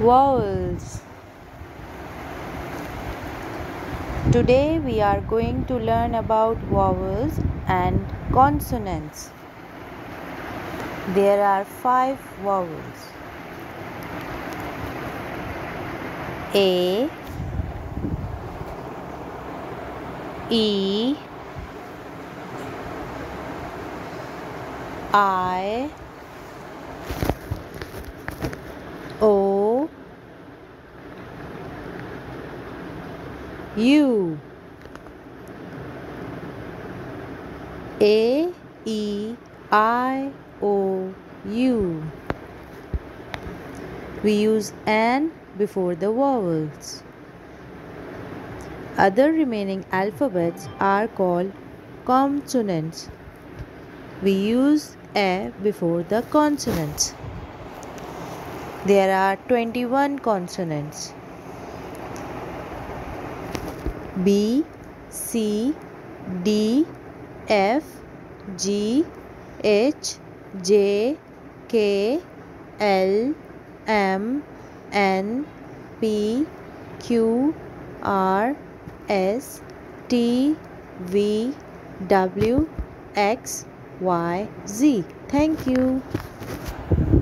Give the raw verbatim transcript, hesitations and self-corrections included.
Vowels. Today we are going to learn about vowels and consonants. There are five vowels: A, E, I, O, U. A, E, I, O, U. We use an before the vowels. Other remaining alphabets are called consonants. We use a before the consonants. There are twenty-one consonants: B, C, D, F, G, H, J, K, L, M, N, P, Q, R, S, T, V, W, X, Y, Z. Thank you.